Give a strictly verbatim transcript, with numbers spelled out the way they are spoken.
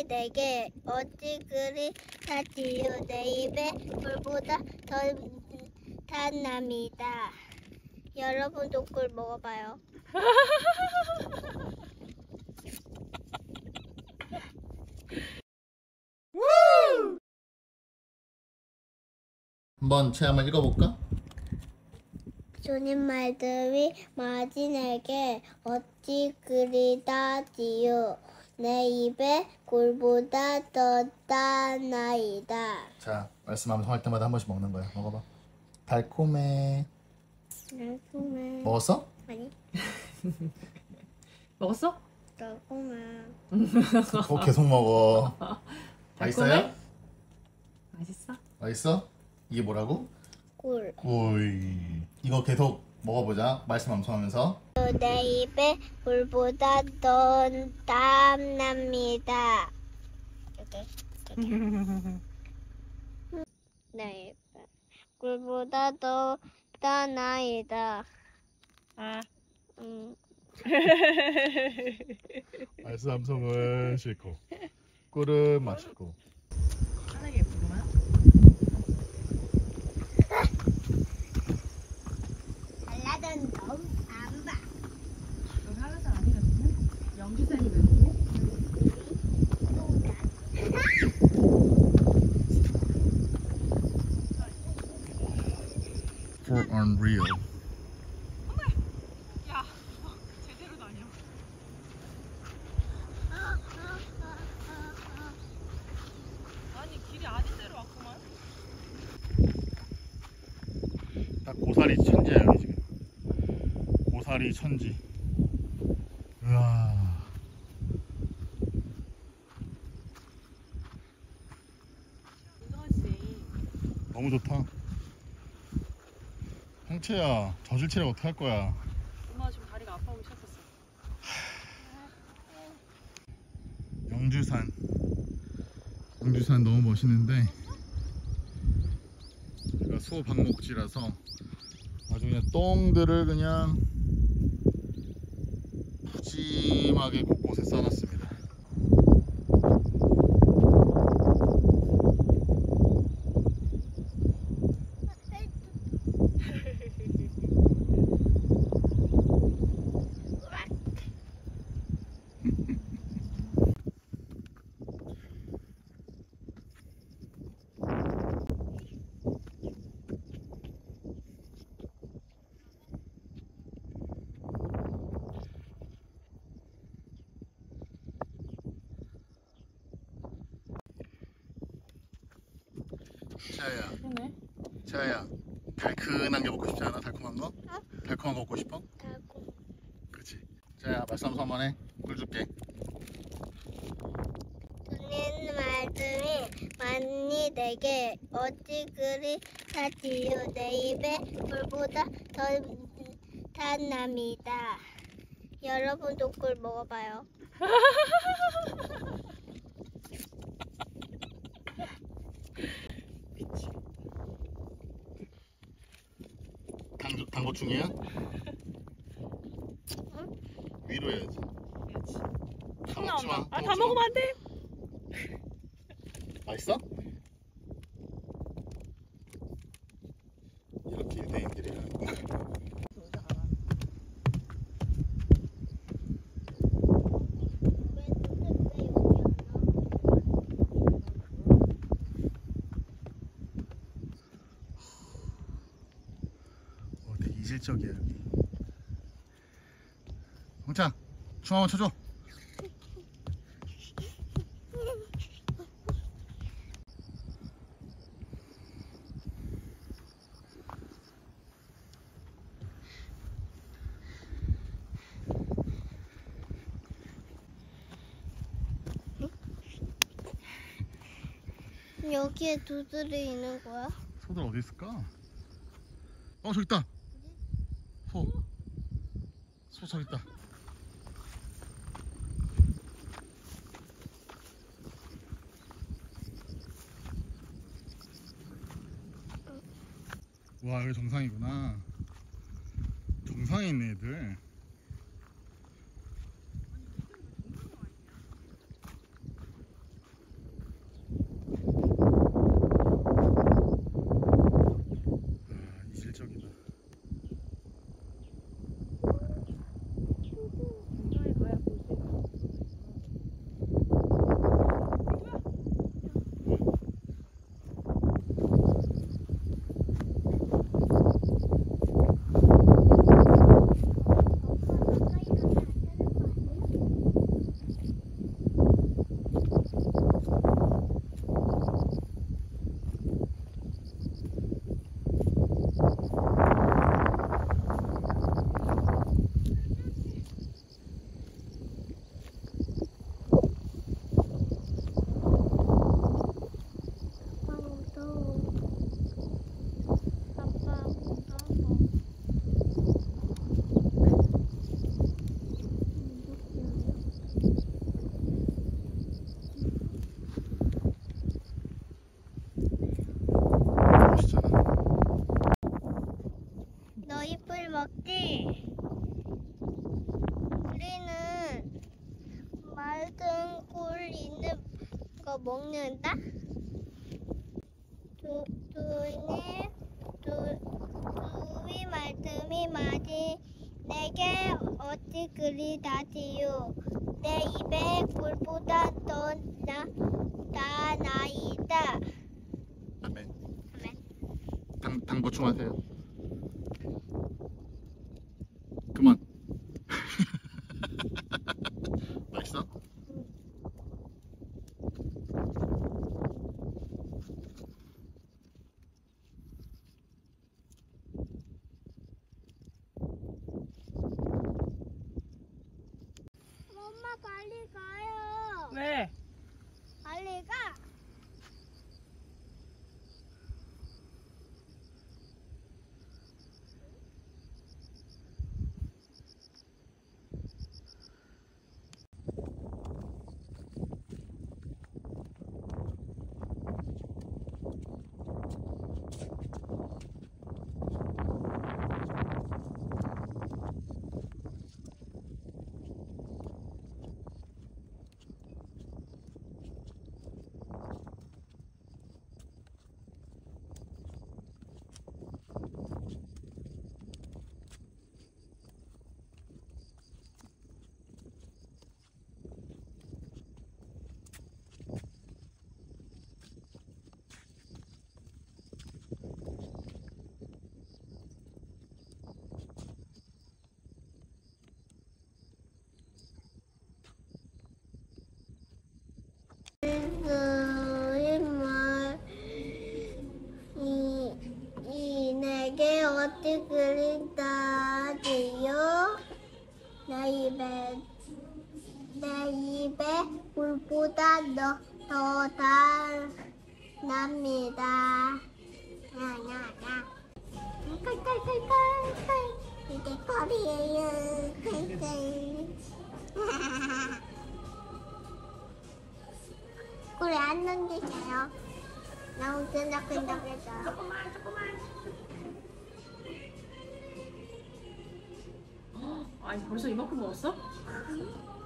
내게 어찌 그리 타지요. 내 입에 꿀보다 더 단답니다. 여러분도 꿀 먹어봐요. 한번 채 한번 읽어볼까? 주님 말씀이 마진에게 어찌 그리 다지요. 내 입에 꿀보다 더 단나이다. 자, 말씀 암송할 때마다 한 번씩 먹는 거야. 먹어봐. 달콤해. 달콤해. 먹었어? 아니. 먹었어? 달콤해. 또 계속 먹어. 맛있어요? 맛있어? 맛있어? 이게 뭐라고? 꿀. 꿀. 이거 계속 먹어보자. 말씀 암송하면서. 내 입에 꿀보다 더 단답니다. 이렇게. 내 입에 꿀보다 더 단나이다. 아. 음. 말씀 암송은 싫고 꿀은 맛있고. 하늘이 예쁘구나. 달라던 너무 안 봐. 여기 한라산 아니거든요. 영주산이거든요. For unreal. 야, 제대로 다녀. 아니 길이 아닌 데로 왔구만. 딱 고사리 천지야 여기 지금. 고사리 천지. 우와. 운동하지. 너무 좋다. 홍채야, 저질체를 어떡할 거야? 엄마 지금 다리가 아파오기 시작했어. 영주산. 영주산 너무 멋있는데 제가 소방목지라서 아주 그냥 똥들을 그냥 푸짐하게 곳곳에 써놨습니다. 채아야, 그러네. 채아야, 달큰한 게 먹고 싶지 않아? 달콤한 거? 어? 달콤한 거 먹고 싶어? 달콤. 그치. 채아야, 말씀 한번 해. 꿀 줄게. 주님 말씀이 많이 내게 어찌 그리 타지요. 내 입에 꿀보다 더 단답니다. 여러분도 꿀 먹어봐요. 당, 당고충이야? 위로 해야지. 그렇지. 다 먹지 마. 아, 다 먹지 마. 먹으면 안 돼. 맛있어? 이렇게 유대인들이 하는 거. 어, 되게 이질적이야 여기. 홍차, 춤 한번 춰줘. 여기에 두들이 있는 거야? 소들 어디 있을까? 어, 저기 있다. 소. 소 저기 있다. 와, 여기 정상이구나. 정상에 있네 애들. 거 먹는다. 두, 두니, 두, 두위 말씀이 맞이 내게 어찌 그리 다지요. 내 입에 꿀보다 더 나, 나 나이다. 아멘. 아멘. 당, 당 보충하세요. 그만. 맛있어? 엄마 빨리 가요. 왜? 빨리 가. 이, 이 내게 어찌 그린다지요? 내 입에 내 입에 꿀보다 더, 더 달납니다. 야야야. 칼칼칼칼칼 이게 꿀이에요. 칼칼. 꿀에 안 넘기세요. 너무 끈적끈적해져요. 조금만 조금만. 아니 벌써 이만큼 먹었어?